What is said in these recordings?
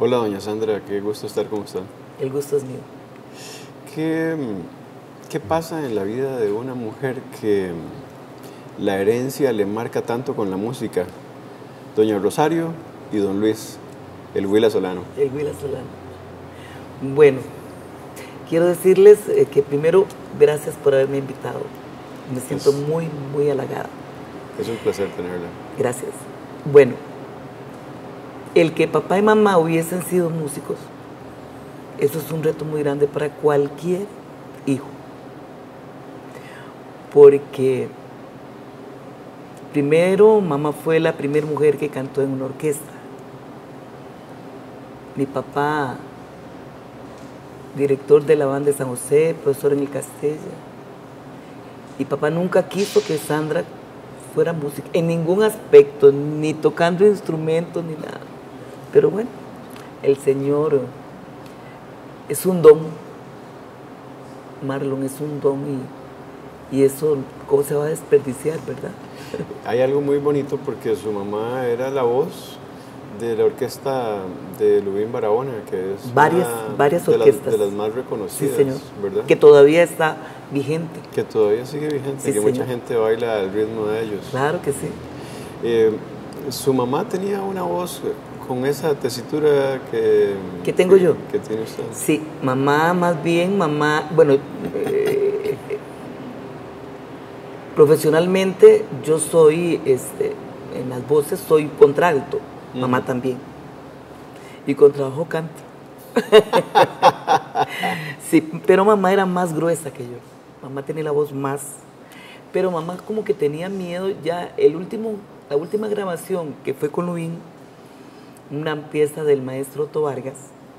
Hola, doña Sandra, qué gusto estar con usted. El gusto es mío. ¿Qué, qué pasa en la vida de una mujer que la herencia le marca tanto con la música? Doña Rosario y don Luis, el Huila Solano. El Huila Solano. Bueno, quiero decirles que primero, gracias por haberme invitado. Me siento muy, muy halagada. Es un placer tenerla. Gracias. Bueno, el que papá y mamá hubiesen sido músicos, eso es un reto muy grande para cualquier hijo. Porque primero, mamá fue la primera mujer que cantó en una orquesta. Mi papá, director de la banda de San José, profesor en el Castella. Y papá nunca quiso que Sandra fuera música, en ningún aspecto, ni tocando instrumentos, ni nada. Pero bueno, el Señor es un don, Marlon, es un don y eso, ¿cómo se va a desperdiciar, verdad? Hay algo muy bonito porque su mamá era la voz de la orquesta de Lubín Barahona, que es varias orquestas. de las más reconocidas, sí, señor, ¿verdad? que todavía está vigente. Que todavía sigue vigente, sí, que señor. Mucha gente baila al ritmo de ellos. Claro que sí. Su mamá tenía una voz con esa tesitura que tengo yo. Que tiene usted. Sí, mamá, más bien, bueno, profesionalmente yo soy, en las voces soy contralto, mamá también. Y con trabajo canto. Sí, pero mamá era más gruesa que yo. Mamá tenía la voz más. Pero mamá como que tenía miedo ya. La última grabación que fue con Lubín, una pieza del maestro Otto Vargas,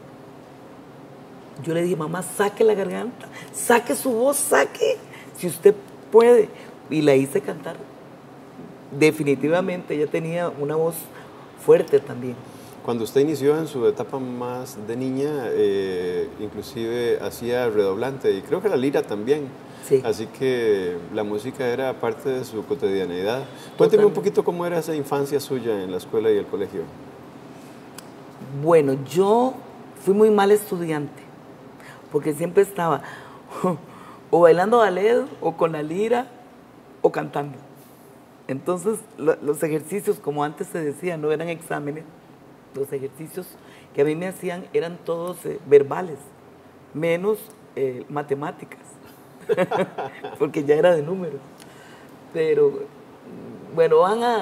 yo le dije, mamá, saque la garganta, saque su voz, saque, si usted puede. Y la hice cantar. Definitivamente ella tenía una voz fuerte también. Cuando usted inició en su etapa más de niña, inclusive hacía redoblante y creo que la lira también. Sí. Así que la música era parte de su cotidianeidad. Cuénteme un poquito cómo era esa infancia suya en la escuela y el colegio. Bueno, yo fui muy mal estudiante, porque siempre estaba o bailando ballet, o con la lira, o cantando. Entonces, los ejercicios, como antes se decía, no eran exámenes. Los ejercicios que a mí me hacían eran todos verbales, menos matemáticas, porque ya era de números. Pero, bueno,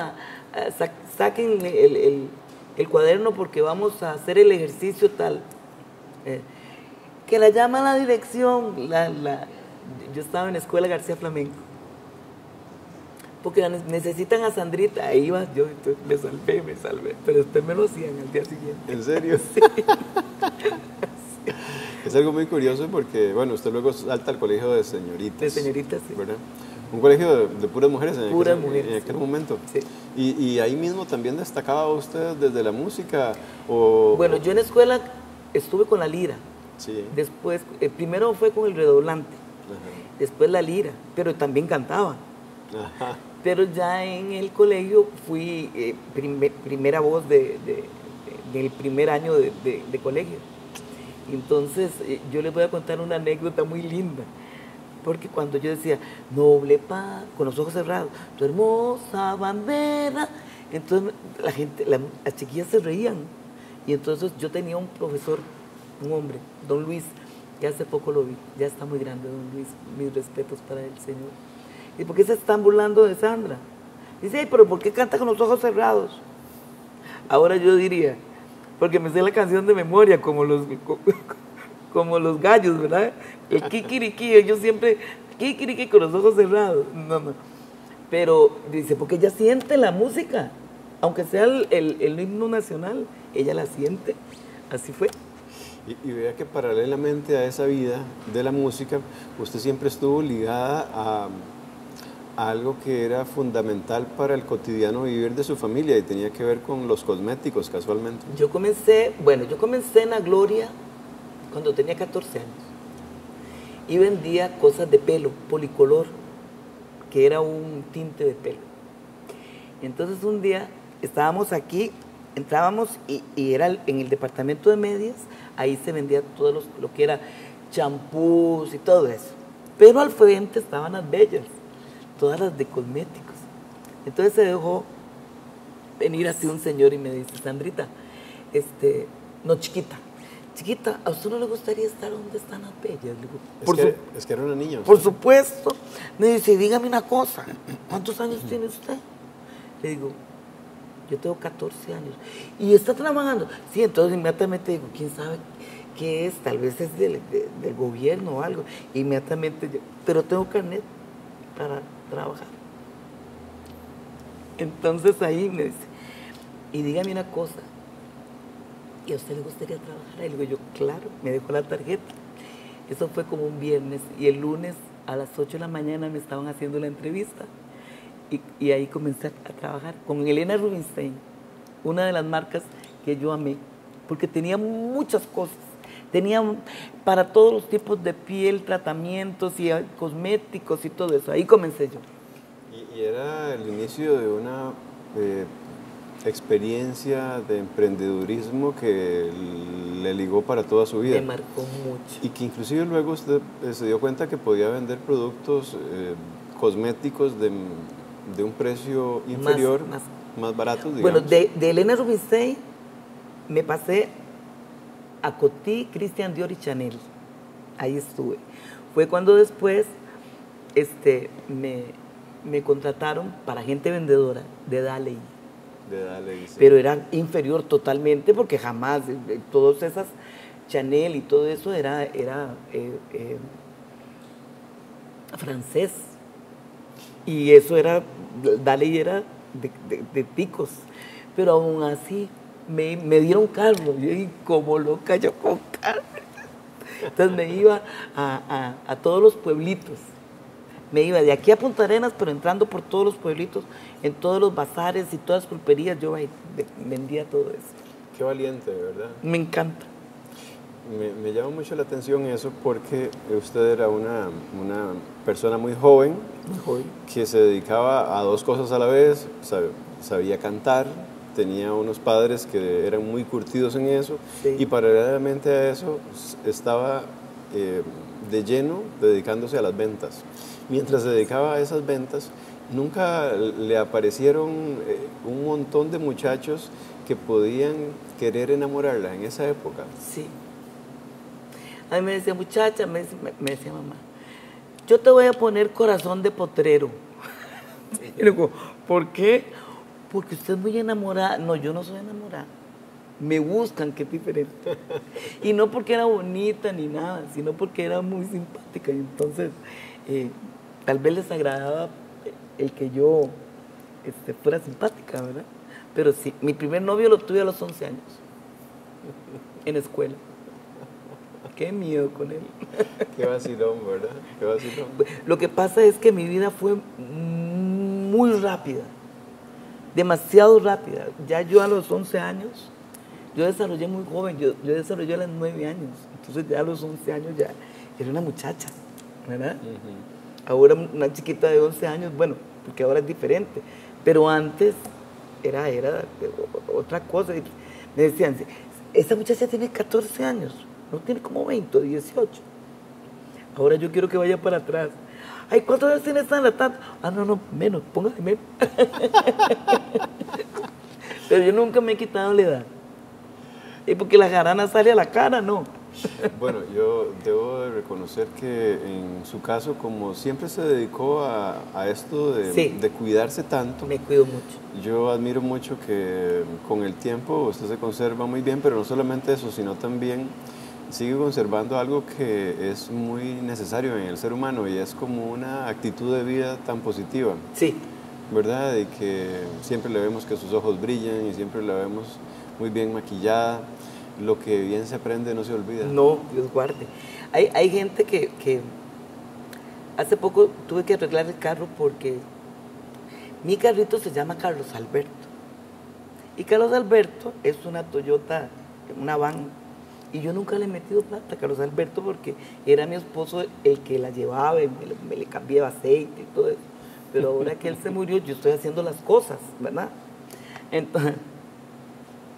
saquen el cuaderno porque vamos a hacer el ejercicio tal. Que la llama la dirección. Yo estaba en la escuela García Flamenco. Porque necesitan a Sandrita, ahí iba yo, entonces me salvé, pero después me lo hacían al día siguiente. ¿En serio? Sí. Sí. Es algo muy curioso porque, bueno, usted luego salta al colegio de señoritas. De señoritas, sí. ¿Verdad? Un colegio de puras mujeres en aquel momento. Sí. Y ahí mismo también destacaba usted desde la música. Bueno, yo en la escuela estuve con la lira. Sí. Después, primero fue con el redoblante. Ajá. Después la lira, pero también cantaba. Ajá. Pero ya en el colegio fui primera voz del primer año de colegio. Entonces, yo les voy a contar una anécdota muy linda. Porque cuando yo decía, noble paz, con los ojos cerrados, tu hermosa bandera, entonces las chiquillas se reían. Y entonces yo tenía un profesor, un hombre, don Luis, que hace poco lo vi, ya está muy grande don Luis, mis respetos para el Señor. ¿Y por qué se están burlando de Sandra? Dice, ay, pero ¿por qué canta con los ojos cerrados? Ahora yo diría, porque me sé la canción de memoria, como los gallos, ¿verdad? El kikiriki, yo siempre, kikiriki con los ojos cerrados. No. Pero dice, porque ella siente la música, aunque sea el himno nacional, ella la siente. Así fue. Y vea que paralelamente a esa vida de la música, usted siempre estuvo ligada a algo que era fundamental para el cotidiano vivir de su familia y tenía que ver con los cosméticos, casualmente. Yo comencé en la Gloria cuando tenía 14 años y vendía cosas de pelo, policolor, que era un tinte de pelo. Entonces un día estábamos aquí entrábamos y era en el departamento de medias, ahí se vendía todo lo que era champús y todo eso. Pero al frente estaban las bellas, todas las de cosméticos. Entonces se dejó venir así un señor y me dice, Sandrita, no, chiquita, ¿a usted no le gustaría estar donde están las bellas? Le digo, es que era una niña. Por supuesto. Me dice, dígame una cosa, ¿cuántos años tiene usted? Le digo, yo tengo 14 años. ¿Y está trabajando? Sí, entonces inmediatamente digo, ¿quién sabe qué es? Tal vez es del gobierno o algo. Inmediatamente yo, pero tengo carnet para trabajar. Entonces ahí me dice, y dígame una cosa, ¿y a usted le gustaría trabajar? Y le digo yo, claro, me dejó la tarjeta. Eso fue como un viernes, y el lunes a las 8 de la mañana me estaban haciendo la entrevista, y ahí comencé a trabajar con Elena Rubinstein, una de las marcas que yo amé, porque tenía muchas cosas. Tenía para todos los tipos de piel, tratamientos y cosméticos y todo eso. Ahí comencé yo. Y era el inicio de una experiencia de emprendedurismo que le ligó para toda su vida. Me marcó mucho. Y que inclusive luego usted se dio cuenta que podía vender productos cosméticos de un precio inferior, más baratos, digamos. Bueno, de Elena Rubinstein me pasé a Coty, Christian Dior y Chanel. Ahí estuve. Fue cuando después me contrataron para gente vendedora de Daley. Sí. Pero era inferior totalmente porque jamás, todas esas Chanel y todo eso era francés. Y eso era, Daley era de ticos. Pero aún así me dieron carro. Y como loca yo con carro. Entonces me iba a todos los pueblitos. Me iba de aquí a Punta Arenas, pero entrando por todos los pueblitos, en todos los bazares y todas las pulperías, yo vendía todo eso. Qué valiente, ¿verdad? Me encanta. Me llama mucho la atención eso porque usted era una persona muy joven, que se dedicaba a dos cosas a la vez, sabía cantar, tenía unos padres que eran muy curtidos en eso, sí. Y paralelamente a eso estaba de lleno dedicándose a las ventas. Mientras se dedicaba a esas ventas, nunca le aparecieron un montón de muchachos que podían querer enamorarla en esa época. Sí. A mí me decía, muchacha, me decía mamá, yo te voy a poner corazón de potrero. Y le digo, ¿por qué? Porque usted es muy enamorada. No, yo no soy enamorada. Me buscan, que es diferente. Y no porque era bonita ni nada, sino porque era muy simpática. Y entonces, tal vez les agradaba el que yo fuera simpática, ¿verdad? Pero sí, mi primer novio lo tuve a los 11 años, en escuela. Qué miedo con él. Qué vacilón, ¿verdad? Qué vacilón. Lo que pasa es que mi vida fue muy rápida, demasiado rápida. Ya yo a los 11 años, yo desarrollé muy joven, yo desarrollé a los 9 años. Entonces ya a los 11 años ya era una muchacha, ¿verdad? Uh-huh. Ahora una chiquita de 11 años, bueno, porque ahora es diferente. Pero antes era otra cosa. Me decían, esa muchacha tiene 14 años. No tiene como 20 o 18. Ahora yo quiero que vaya para atrás. Ay, ¿cuántos años tiene esta en la tarde? Ah, no, menos, póngase menos. Pero yo nunca me he quitado la edad. Es porque la jarana sale a la cara, ¿no? Bueno, yo debo de reconocer que en su caso, como siempre se dedicó a esto de cuidarse tanto. Me cuido mucho. Yo admiro mucho que con el tiempo usted se conserva muy bien, pero no solamente eso, sino también sigue conservando algo que es muy necesario en el ser humano y es como una actitud de vida tan positiva. Sí. ¿Verdad? De que siempre le vemos que sus ojos brillan y siempre la vemos muy bien maquillada. Lo que bien se aprende no se olvida. No, Dios guarde. Hay gente que hace poco tuve que arreglar el carro porque mi carrito se llama Carlos Alberto. Y Carlos Alberto es una Toyota, una van. Y yo nunca le he metido plata a Carlos Alberto porque era mi esposo el que la llevaba, me le cambiaba aceite y todo eso. Pero ahora que él se murió, yo estoy haciendo las cosas, ¿verdad? Entonces,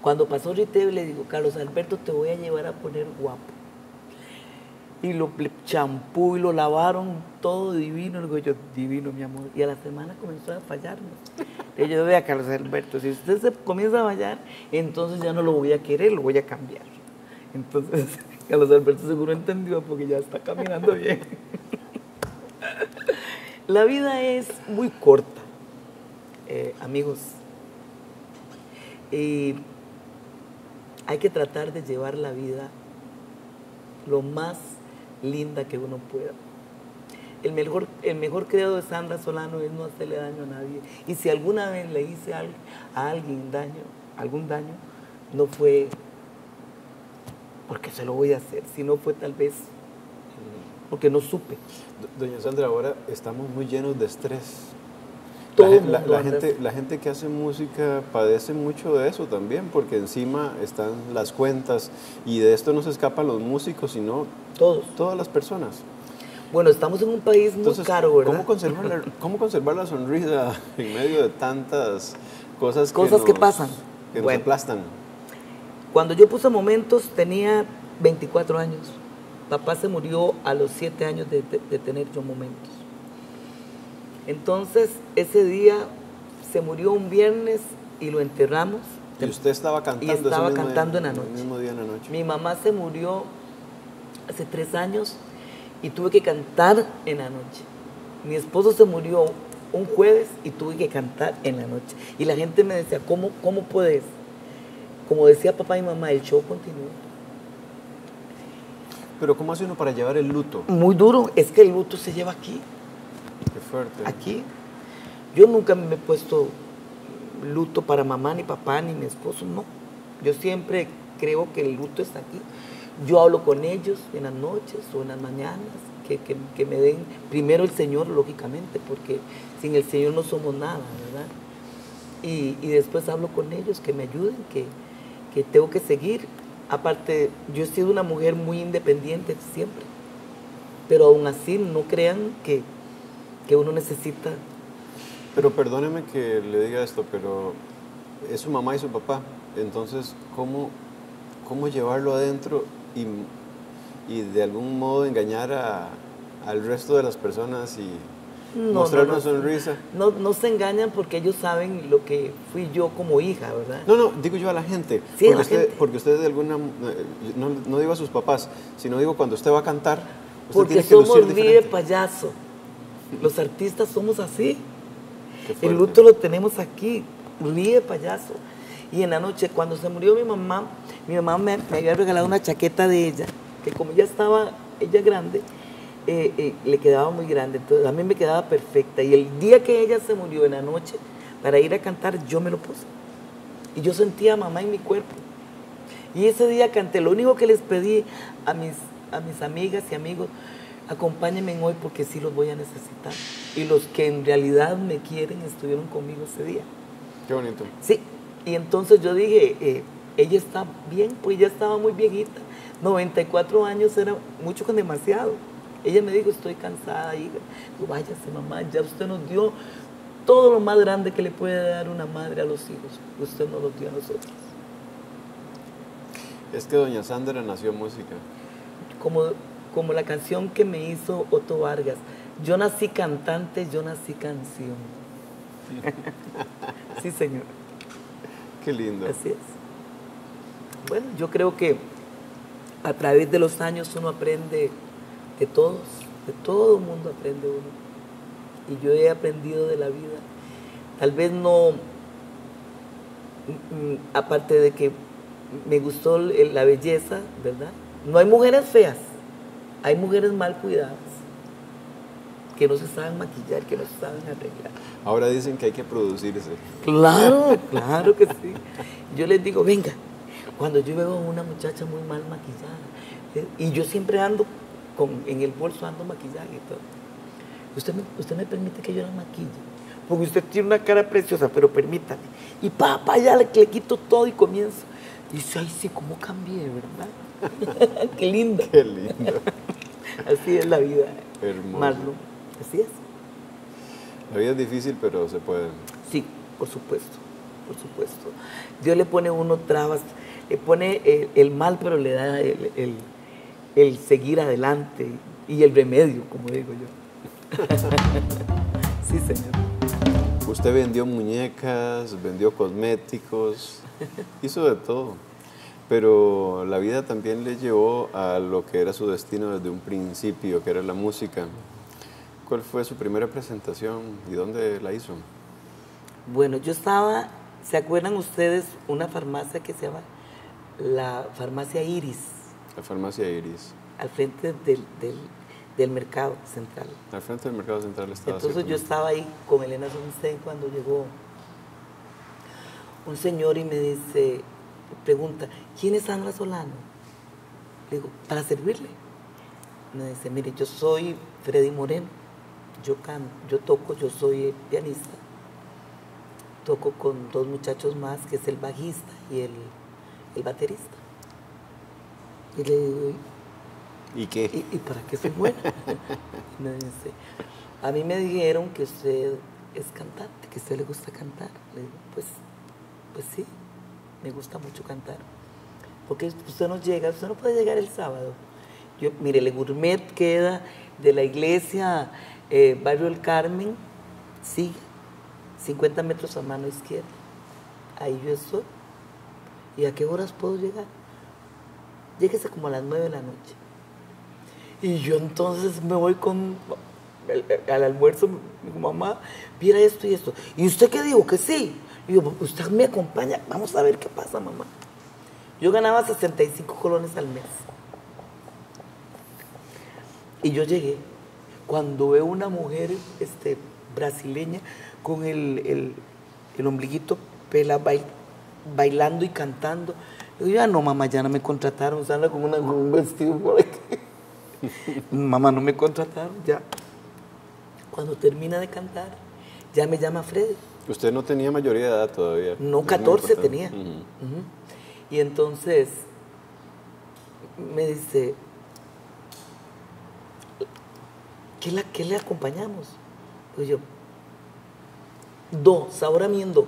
Cuando pasó Riteve, le digo, Carlos Alberto, te voy a llevar a poner guapo. Y lo champú y lo lavaron todo divino. Le digo yo, divino, mi amor. Y a la semana comenzó a fallarme. Y yo, vea, Carlos Alberto, si usted se comienza a fallar, entonces ya no lo voy a querer, lo voy a cambiar. Entonces, Carlos Alberto seguro entendió porque ya está caminando bien. La vida es muy corta, amigos. Y hay que tratar de llevar la vida lo más linda que uno pueda. El mejor credo de Sandra Solano es no hacerle daño a nadie. Y si alguna vez le hice a alguien algún daño, no fue porque se lo voy a hacer, sino fue tal vez porque no supe. Doña Sandra, ahora estamos muy llenos de estrés. La gente que hace música padece mucho de eso también, porque encima están las cuentas y de esto no se escapan los músicos, sino todas las personas. Bueno, estamos en un país muy caro, ¿verdad? ¿Cómo conservar la sonrisa en medio de tantas cosas que pasan? Que nos aplastan. Cuando yo puse Momentos tenía 24 años. Papá se murió a los 7 años de tener yo Momentos. Entonces, ese día se murió un viernes y lo enterramos. ¿Y usted estaba cantando? Y estaba cantando en la noche. El mismo día en la noche. Mi mamá se murió hace 3 años y tuve que cantar en la noche. Mi esposo se murió un jueves y tuve que cantar en la noche. Y la gente me decía, ¿cómo puedes? Como decía papá y mamá, el show continúa. Pero ¿cómo hace uno para llevar el luto? Muy duro, es que el luto se lleva aquí. Qué fuerte. Aquí. Yo nunca me he puesto luto para mamá, ni papá, ni mi esposo, no. Yo siempre creo que el luto está aquí. Yo hablo con ellos en las noches o en las mañanas, que me den primero el Señor, lógicamente, porque sin el Señor no somos nada, ¿verdad? Y después hablo con ellos, que me ayuden, que tengo que seguir. Aparte, yo he sido una mujer muy independiente siempre, pero aún así no crean que uno necesita. Pero perdóneme que le diga esto, pero es su mamá y su papá, entonces ¿cómo llevarlo adentro y de algún modo engañar al resto de las personas y mostrar una sonrisa? No se engañan porque ellos saben lo que fui yo como hija, ¿verdad? No, digo yo a la gente. Sí, porque usted de alguna, no digo a sus papás, sino digo cuando usted va a cantar, usted porque tiene que somos lucir diferente. ríe payaso. Los artistas somos así. El luto lo tenemos aquí, ríe payaso. Y en la noche, cuando se murió mi mamá me había regalado una chaqueta de ella, que como ella grande, le quedaba muy grande, entonces a mí me quedaba perfecta. Y el día que ella se murió en la noche, para ir a cantar, yo me lo puse. Y yo sentía a mamá en mi cuerpo. Y ese día canté. Lo único que les pedí a mis amigas y amigos, acompáñenme hoy porque sí los voy a necesitar. Y los que en realidad me quieren estuvieron conmigo ese día. Qué bonito. Sí, y entonces yo dije, ella está bien, pues ella estaba muy viejita. 94 años era mucho con demasiado. Ella me dijo, estoy cansada, hija. Digo, váyase, mamá, ya usted nos dio todo lo más grande que le puede dar una madre a los hijos. Usted nos lo dio a nosotros. Es que doña Sandra nació música. Como la canción que me hizo Otto Vargas. Yo nací cantante, yo nací canción. Sí, señor. Qué lindo. Así es. Bueno, yo creo que a través de los años uno aprende de todos, de todo el mundo aprende uno. Y yo he aprendido de la vida. Tal vez no, aparte de que me gustó la belleza, ¿verdad? No hay mujeres feas, hay mujeres mal cuidadas, que no se saben maquillar, que no se saben arreglar. Ahora dicen que hay que producirse. Claro que sí. Yo les digo, venga, cuando yo veo a una muchacha muy mal maquillada, y yo siempre ando en el bolso, ando maquillaje y todo. Usted me permite que yo la maquille, porque usted tiene una cara preciosa, pero permítame. Y papá, ya le quito todo y comienzo. Y dice, ay, sí, cómo cambié, ¿verdad? Qué lindo. Qué lindo. Así es la vida. Hermoso. Marlon. Así es. La vida es difícil, pero se puede. Sí, por supuesto. por supuesto. Dios le pone a uno trabas, le pone el mal, pero le da el seguir adelante y el remedio, como digo yo. Sí, señor. Usted vendió muñecas, vendió cosméticos, hizo de todo. Pero la vida también le llevó a lo que era su destino desde un principio, que era la música. ¿Cuál fue su primera presentación y dónde la hizo? Bueno, yo estaba, ¿se acuerdan ustedes una farmacia que se llama la Farmacia Iris? La Farmacia Iris. Al frente del Mercado Central. Al frente del Mercado Central estaba. Entonces yo estaba ahí con Elena Sonstein cuando llegó un señor y me dice, pregunta, ¿quién es Sandra Solano? Le digo, para servirle. Me dice, mire, yo soy Freddy Moreno, yo canto, yo toco, yo soy pianista. Toco con 2 muchachos más, que es el bajista y el baterista. Y le digo, ¿y qué? ¿Y para qué soy buena? Y me dice, a mí me dijeron que usted es cantante, que a usted le gusta cantar. Le digo, pues sí, me gusta mucho cantar. Porque usted no puede llegar el sábado. Yo, mire, el Gourmet queda de la iglesia Barrio El Carmen, sigue 50 metros a mano izquierda. Ahí yo estoy. ¿Y a qué horas puedo llegar? Lléguese como a las 9 de la noche. Y yo entonces me voy al almuerzo, mi mamá, mira esto y esto. ¿Y usted qué dijo? Que sí. Y yo, usted me acompaña, vamos a ver qué pasa, mamá. Yo ganaba 65 colones al mes. Y yo llegué. Cuando veo una mujer brasileña con el ombliguito pela bailando y cantando, yo digo, ya no, mamá, ya no me contrataron, sale con un vestido por aquí. Mamá, no me contrataron, ya. Cuando termina de cantar, ya me llama Freddy. ¿Usted no tenía mayoría de edad todavía? No, 14 tenía. Y entonces me dice, ¿qué le acompañamos? Pues yo, ahora miendo.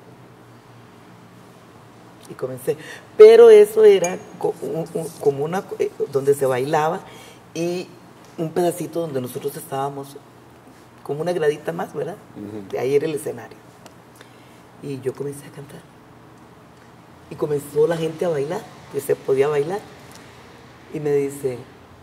Y comencé. Pero eso era como una, donde se bailaba y un pedacito donde nosotros estábamos, como una gradita más, ¿verdad? De ahí era el escenario. Y yo comencé a cantar. Y comenzó la gente a bailar, que se podía bailar. Y me dicen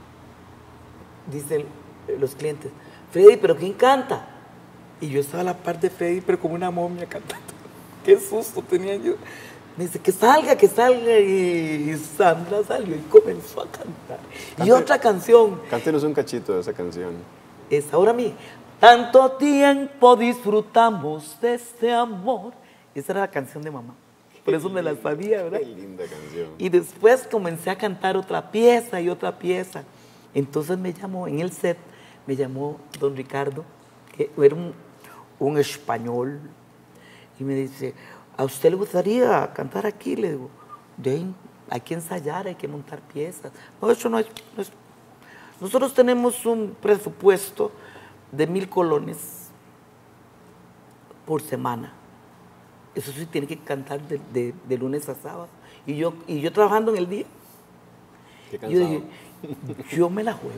los clientes, Freddy, ¿pero quién canta? Y yo estaba a la par de Freddy, pero como una momia cantando. Qué susto tenía yo. Me dice, que salga. Y Sandra salió y comenzó a cantar. Y otra canción. Cántenos un cachito de esa canción. Es ahora mí. Tanto tiempo disfrutamos de este amor. Esa era la canción de mamá. Por eso me la sabía, ¿verdad? Qué linda canción. Y después comencé a cantar otra pieza y otra pieza. Entonces me llamó, en el set, me llamó don Ricardo, que era un español, y me dice, ¿a usted le gustaría cantar aquí? Le digo, hay que ensayar, hay que montar piezas. No, eso no es. Nosotros tenemos un presupuesto de 1,000 colones por semana. Eso sí, tiene que cantar de lunes a sábado. Y yo trabajando en el día. Qué cansado. Yo dije, yo me la juego.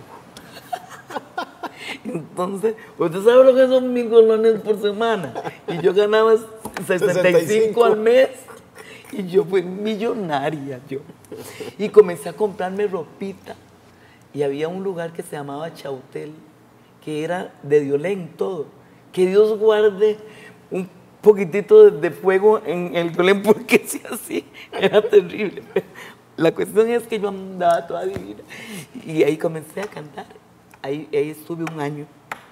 Entonces, ¿usted sabe lo que son 1,000 colones por semana? Y yo ganaba 65 al mes. Y yo fui millonaria, yo. Y comencé a comprarme ropita. Y había un lugar que se llamaba Chautel, que era de Diolén todo. Que Dios guarde un poquitito de fuego en el Diolén, porque si así era terrible. La cuestión es que yo andaba toda divina. Y ahí comencé a cantar. Ahí estuve 1 año.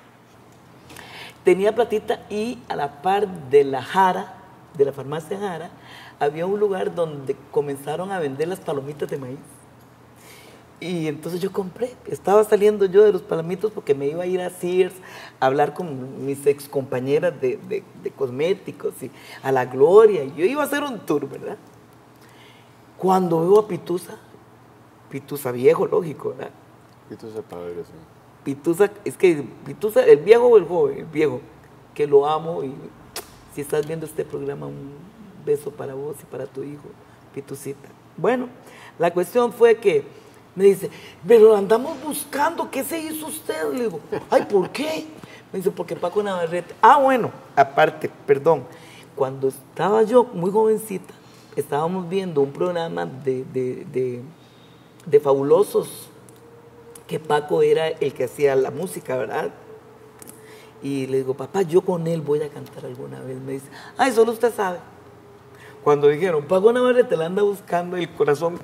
Tenía platita y a la par de la Jara, de la farmacia Jara, había un lugar donde comenzaron a vender las palomitas de maíz. Y entonces yo compré. Estaba saliendo yo de los palomitos porque me iba a ir a Sears a hablar con mis ex compañeras de cosméticos y a La Gloria. Y yo iba a hacer un tour, ¿verdad? Cuando veo a Pitusa viejo, lógico, ¿verdad? Pitusa padre, sí. Pitusa, es que Pitusa, el viejo o el joven, el viejo, que lo amo y si estás viendo este programa, un beso para vos y para tu hijo, Pitucita. Bueno, la cuestión fue que me dice, pero andamos buscando, ¿qué se hizo usted? Le digo, ay, ¿por qué? Me dice, porque Paco Navarrete. Ah, bueno, aparte, perdón, cuando estaba yo muy jovencita, estábamos viendo un programa de Fabulosos, que Paco era el que hacía la música, ¿verdad? Y le digo, papá, yo con él voy a cantar alguna vez. Me dice, ay, solo usted sabe. Cuando dijeron, Paco Navarrete la anda buscando, el corazón.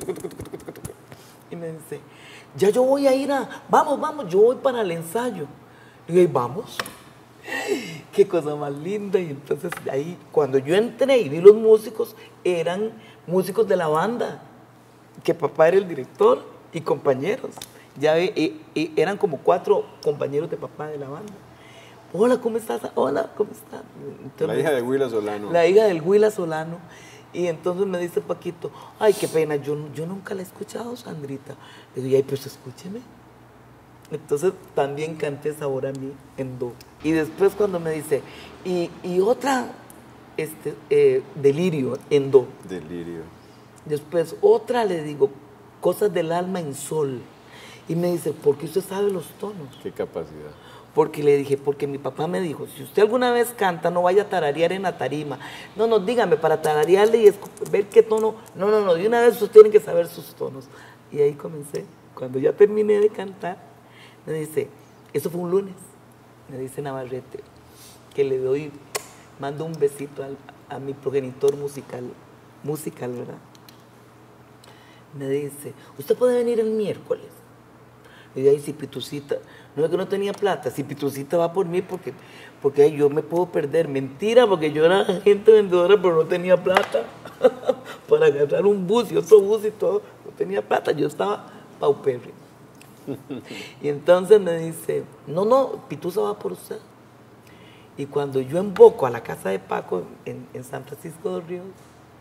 Y me dice, ya yo voy a ir vamos, yo voy para el ensayo. Y yo, vamos. Qué cosa más linda. Y entonces ahí, cuando yo entré y vi los músicos, eran músicos de la banda, que papá era el director y compañeros. Ya eran como 4 compañeros de papá de la banda. Hola, ¿cómo estás? Hola, ¿cómo estás? Entonces, la hija de Huila Solano. La hija del Huila Solano. Y entonces me dice Paquito, ay, qué pena, yo nunca la he escuchado, Sandrita. Le digo, ay, pues escúcheme. Entonces también canté Sabor a mí en do. Y después cuando me dice, y otra, Delirio en do. Delirio. Después otra le digo, Cosas del alma en sol. Y me dice, ¿por qué usted sabe los tonos? Qué capacidad. Porque le dije, porque mi papá me dijo, si usted alguna vez canta, no vaya a tararear en la tarima. No, dígame, para tararearle y ver qué tono. No, de una vez ustedes tienen que saber sus tonos. Y ahí comencé. Cuando ya terminé de cantar, me dice, eso fue un lunes, me dice Navarrete, que le mando un besito a mi progenitor musical, ¿verdad? Me dice, ¿usted puede venir el miércoles? Y de ahí, si Pitucita, no es que no tenía plata, si Pitucita va por mí porque yo me puedo perder. Mentira, porque yo era agente vendedora, pero no tenía plata para agarrar un bus y otro bus y todo. No tenía plata, yo estaba paupérrimo. Y entonces me dice, no, Pituza va por usted. Y cuando yo emboco a la casa de Paco en San Francisco de Ríos,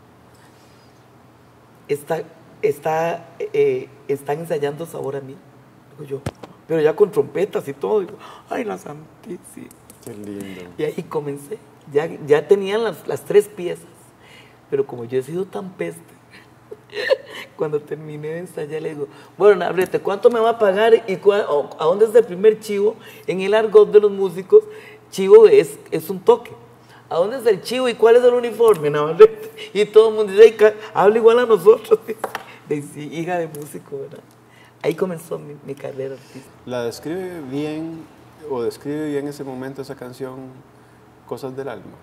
están ensayando Sabor a mí. Digo yo, pero ya con trompetas y todo. Digo, ay, la santísima. Qué lindo. Y ahí comencé. Ya tenían las 3 piezas. Pero como yo he sido tan peste, cuando terminé de ensayar le digo, bueno, Navarrete, ¿cuánto me va a pagar y a dónde es el primer chivo? En el argot de los músicos, chivo es un toque. ¿A dónde es el chivo y cuál es el uniforme, Navarrete? Y todo el mundo dice, habla igual a nosotros. Sí, hija de músico, ¿verdad? Ahí comenzó mi carrera artística. ¿La describe bien ese momento esa canción, Cosas del alma?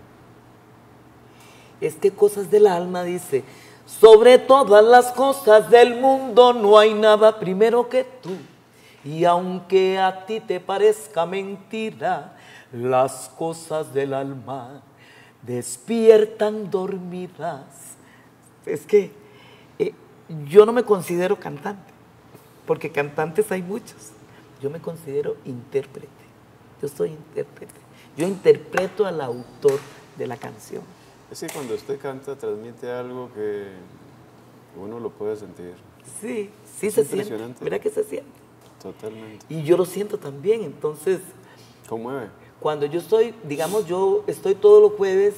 Es que Cosas del alma dice, sobre todas las cosas del mundo no hay nada primero que tú. Y aunque a ti te parezca mentira, las cosas del alma despiertan dormidas. Es que yo no me considero cantante, porque cantantes hay muchos. Yo me considero intérprete. Yo soy intérprete. Yo interpreto al autor de la canción. Es que cuando usted canta transmite algo que uno lo puede sentir. Sí, se siente. ¿Verdad que se siente? Totalmente. Y yo lo siento también, entonces... ¿Conmueve? Cuando yo estoy, digamos, yo estoy todos los jueves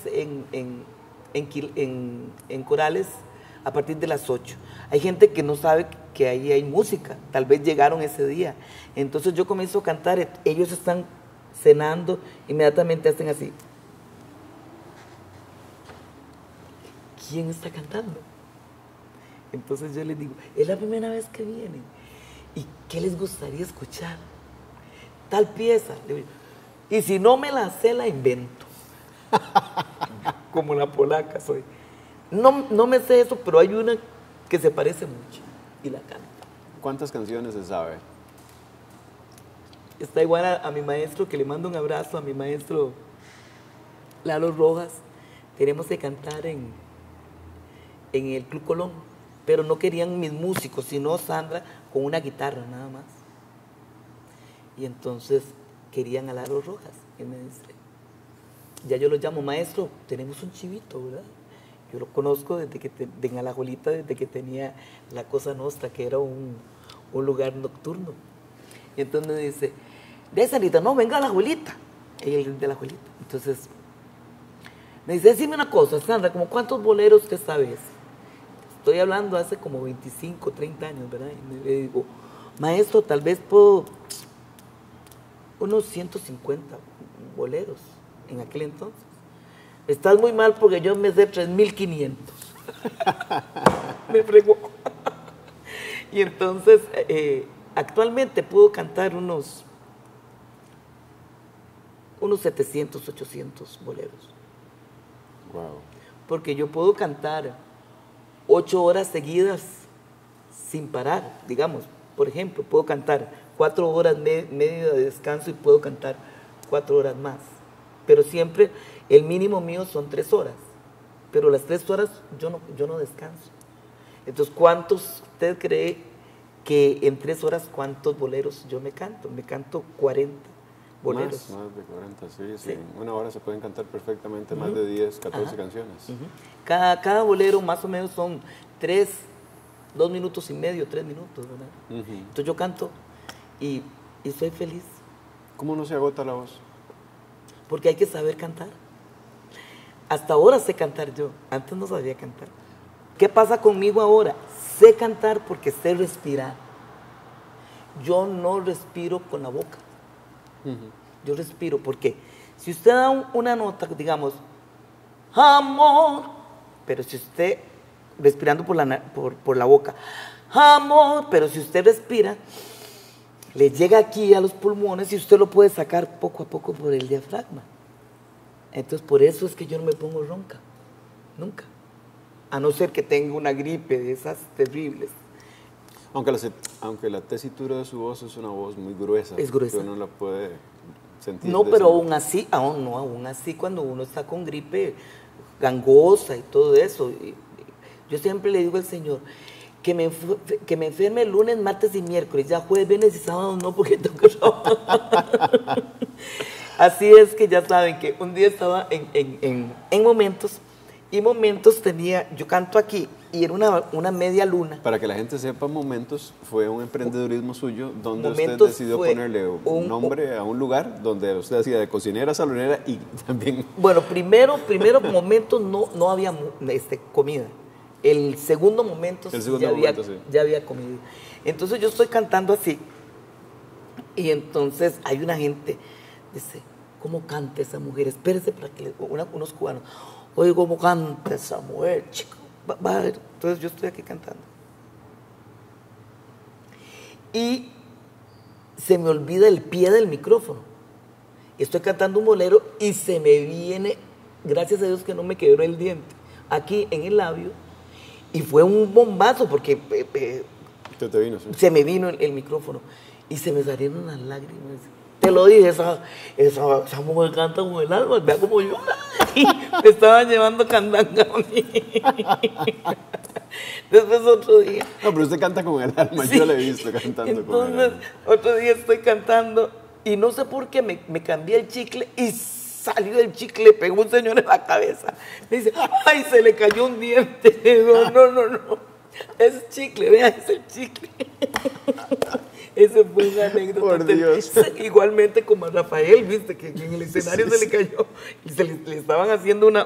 en corales a partir de las 8. Hay gente que no sabe que ahí hay música, tal vez llegaron ese día. Entonces yo comienzo a cantar, ellos están cenando, inmediatamente hacen así. ¿Quién está cantando? Entonces yo les digo, es la primera vez que vienen. ¿Y qué les gustaría escuchar? Tal pieza. Y si no me la sé, la invento. Como la polaca soy. No me sé eso, pero hay una que se parece mucho y la canto. ¿Cuántas canciones se sabe? Está igual a mi maestro, que le mando un abrazo, a mi maestro Lalo Rojas. Tenemos que cantar en el Club Colón, pero no querían mis músicos, sino Sandra con una guitarra nada más. Y entonces querían a Lalo Rojas. Y me dice, ya yo lo llamo, maestro, tenemos un chivito, ¿verdad? Yo lo conozco en Alajuelita, desde que tenía la Cosa Nostra, que era un lugar nocturno. Y entonces me dice, de Sandrita, no, venga a Alajuelita. Ella es de Alajuelita. Entonces Me dice, decime una cosa, Sandra, ¿como cuántos boleros te sabes? Estoy hablando hace como 25, 30 años, ¿verdad? Y le digo, maestro, tal vez puedo unos 150 boleros en aquel entonces. Estás muy mal porque yo me sé 3,500. Me fregó. Y entonces, actualmente puedo cantar unos 700, 800 boleros. Wow. Porque yo puedo cantar 8 horas seguidas sin parar, digamos. Por ejemplo, puedo cantar 4 horas medio de descanso y puedo cantar 4 horas más. Pero siempre el mínimo mío son 3 horas. Pero las 3 horas yo no descanso. Entonces, ¿cuántos usted cree que en 3 horas cuántos boleros yo me canto? Me canto 40 boleros. Más de 40, sí. En una hora se pueden cantar perfectamente más de 10, 14 canciones. Cada bolero más o menos son 2 minutos y medio, 3 minutos, ¿verdad? Entonces yo canto y soy feliz. ¿Cómo no se agota la voz? Porque hay que saber cantar. Hasta ahora sé cantar yo, antes no sabía cantar. ¿Qué pasa conmigo ahora? Sé cantar porque sé respirar. Yo no respiro con la boca. Yo respiro porque si usted da una nota, digamos, amor, pero si usted, respirando por la boca, amor, pero si usted respira, le llega aquí a los pulmones y usted lo puede sacar poco a poco por el diafragma. Entonces, por eso es que yo no me pongo ronca, nunca. A no ser que tenga una gripe de esas terribles. Aunque la tesitura de su voz es una voz muy gruesa. Es gruesa. Que uno la puede sentir. No, pero aún así, cuando uno está con gripe gangosa y todo eso, yo siempre le digo al Señor que me enferme el lunes, martes y miércoles, ya jueves, viernes y sábado no, porque tengo que trabajar. Así es que ya saben que un día estaba en momentos tenía, yo canto aquí y era una media luna. Para que la gente sepa, Momentos fue un emprendedurismo suyo donde Momentos usted decidió ponerle un nombre a un lugar donde usted hacía de cocinera, salonera y también... Bueno, primero Momentos no había comida. El segundo momento, ya había comida. Entonces yo estoy cantando así y entonces hay una gente, dice, ¿cómo canta esa mujer? Espérese para que unos cubanos, oye, ¿cómo canta esa mujer, chico? Va a ver. Entonces yo estoy aquí cantando. Y se me olvida el pie del micrófono. Estoy cantando un bolero y se me viene, gracias a Dios que no me quebró el diente, aquí en el labio. Y fue un bombazo porque se me vino el micrófono y se me salieron las lágrimas. Te lo dije, esa mujer canta con el alma, vea como llora. Y me estaban llevando candanga a mí. Después otro día. No, pero usted canta con el alma, sí. Yo le he visto cantando con el alma. Entonces, otro día estoy cantando y no sé por qué me cambié el chicle y salió el chicle, pegó un señor en la cabeza. Me dice, ay, se le cayó un diente. Digo, no. Es chicle, vea, es el chicle. Esa fue una anécdota. Por Dios. Igualmente como a Rafael, viste, que en el escenario se le cayó y le estaban haciendo un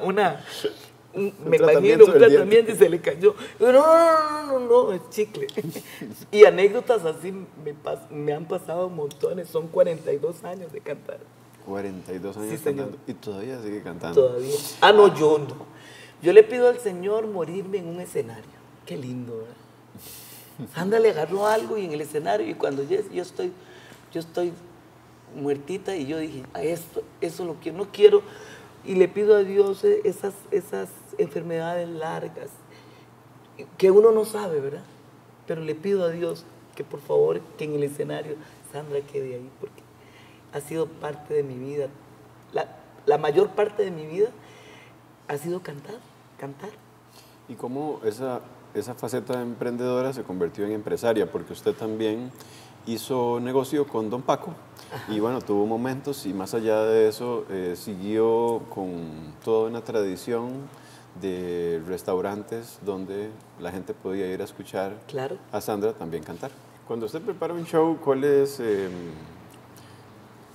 tratamiento y se le cayó. No, es chicle. Y anécdotas así me han pasado montones. Son 42 años de cantar. 42 años sí, cantando. Y todavía sigue cantando. Todavía. No, yo no. Yo le pido al Señor morirme en un escenario. Qué lindo, ¿verdad? Sandra le agarró algo y en el escenario, y cuando yo estoy muertita, y yo dije, eso lo que no quiero, y le pido a Dios esas enfermedades largas, que uno no sabe, ¿verdad? Pero le pido a Dios que por favor, que en el escenario Sandra quede ahí, porque ha sido parte de mi vida. La mayor parte de mi vida ha sido cantar. ¿Y cómo esa faceta de emprendedora se convirtió en empresaria? Porque usted también hizo negocio con Don Paco. Ajá. Y bueno, tuvo momentos y más allá de eso siguió con toda una tradición de restaurantes donde la gente podía ir a escuchar a Sandra también cantar. Cuando usted prepara un show, ¿cuál es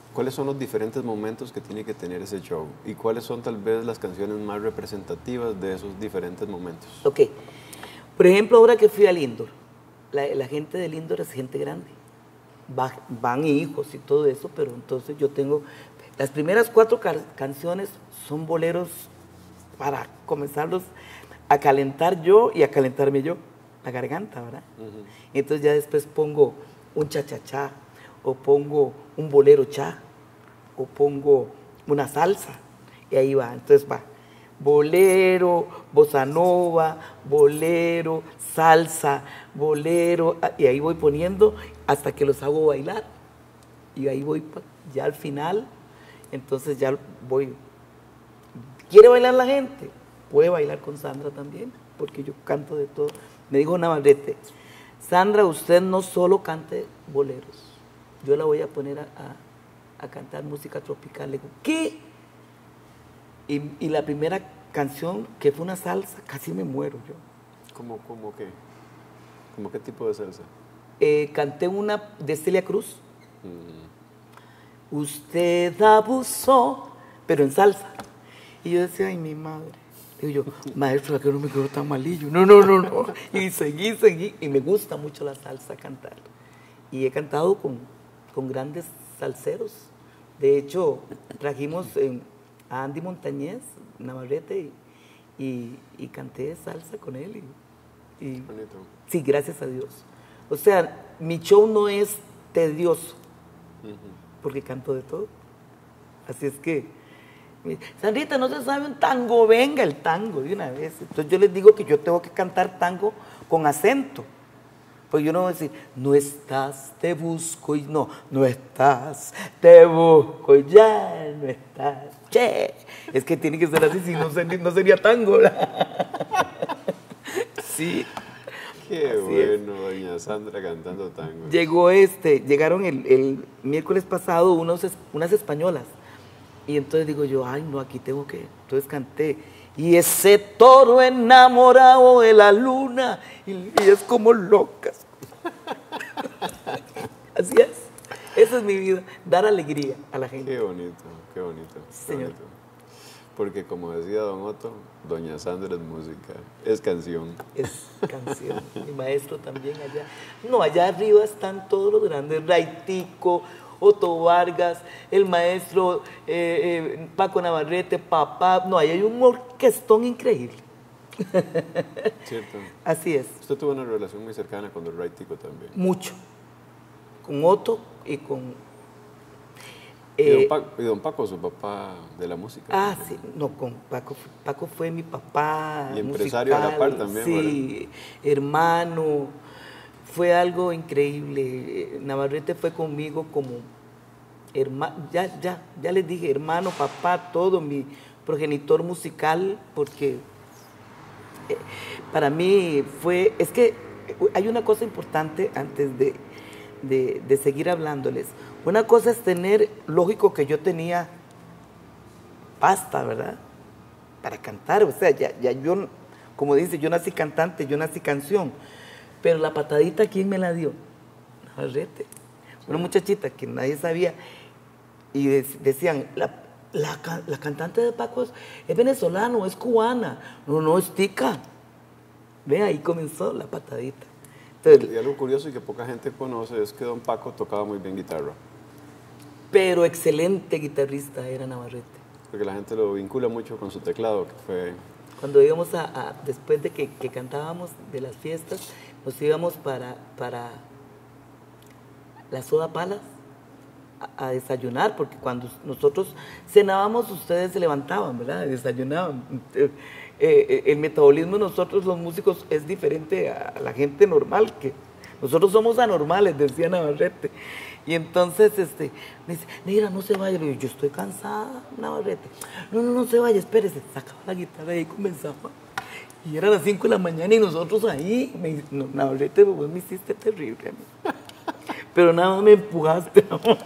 ¿cuáles son los diferentes momentos que tiene que tener ese show? ¿Y cuáles son tal vez las canciones más representativas de esos diferentes momentos? Ok. Por ejemplo, ahora que fui al Indoor, la gente del Indoor es gente grande. Van hijos y todo eso, pero entonces yo tengo... Las primeras 4 canciones son boleros para comenzarlos a calentar yo y a calentarme yo, la garganta, ¿verdad? Entonces ya después pongo un cha-cha-cha, o pongo un bolero cha, o pongo una salsa, y ahí va. Entonces va bolero, bossa nova, bolero, salsa, bolero, y ahí voy poniendo hasta que los hago bailar. Y ahí voy ya al final, entonces ya voy. ¿Quiere bailar la gente? Puede bailar con Sandra también, porque yo canto de todo. Me dijo Navarrete, Sandra, usted no solo cante boleros, yo la voy a poner a cantar música tropical. Le digo, ¿qué? Y la primera canción, que fue una salsa, casi me muero yo. ¿Cómo qué? ¿Cómo qué tipo de salsa? Canté una de Celia Cruz. Usted abusó, pero en salsa. Y yo decía, ay, mi madre. Digo yo, maestro, ¿a qué no me quedó tan malillo? No. Y seguí. Y me gusta mucho la salsa cantar. Y he cantado con grandes salseros. De hecho, trajimos a Andy Montañez, Navarrete, y canté salsa con él. Bonito. Sí, gracias a Dios. O sea, mi show no es tedioso, porque canto de todo. Así es que, Sandrita, no se sabe un tango, venga el tango de una vez. Entonces yo les digo que yo tengo que cantar tango con acento. Pues yo no voy a decir, no estás, te busco, y no estás, te busco, y ya no estás, che. Es que tiene que ser así, si no sería tango, ¿verdad? Sí. Qué así bueno, doña Sandra cantando tango. Llegaron el miércoles pasado unas españolas. Y entonces digo yo, ay, no, aquí tengo que... Entonces canté, y ese toro enamorado de la luna, y es como locas. Así es. Esa es mi vida, dar alegría a la gente. Qué bonito, qué bonito. Sí, qué señor. bonito. Porque como decía don Otto, doña Sandra es música, es canción. Es canción. Mi maestro también allá. No, allá arriba están todos los grandes, Raitico, Otto Vargas, el maestro Paco Navarrete, papá. No, ahí hay un orquestón increíble. ¿Cierto? Así es. Usted tuvo una relación muy cercana con el Raitico también. Mucho. Con Otto y con... y don Paco, su papá de la música. Ah, también. sí, no, con Paco. Paco fue mi papá. Y empresario musical, a la par también, sí, ¿verdad? Hermano. Fue algo increíble. Navarrete fue conmigo como hermano, ya les dije, hermano, papá, todo, mi progenitor musical, porque para mí es que hay una cosa importante antes de seguir hablándoles. Una cosa es tener, lógico que yo tenía pasta, ¿verdad? Para cantar, o sea, ya yo, como dice, yo nací cantante, yo nací canción. Pero la patadita, ¿quién me la dio? Navarrete. Una muchachita que nadie sabía. Y decían, la cantante de Paco es venezolano, es cubana. No, es tica. Ve, ahí comenzó la patadita. Entonces, y algo curioso y que poca gente conoce es que don Paco tocaba muy bien guitarra. Pero excelente guitarrista era Navarrete. Porque la gente lo vincula mucho con su teclado, que fue... Cuando íbamos después de que cantábamos de las fiestas, nos íbamos para la Soda Palace a desayunar, porque cuando nosotros cenábamos, ustedes se levantaban, ¿verdad? Desayunaban. El metabolismo de nosotros, los músicos, es diferente a la gente normal, que nosotros somos anormales, decía Navarrete. Y entonces me dice, negra, no se vaya. Le digo, yo estoy cansada, Navarrete. No se vaya, espérese. Sacaba la guitarra y comenzaba. Y eran las 5 de la mañana y nosotros ahí. Navarrete, vos me hiciste terrible. Pero nada más me empujaste.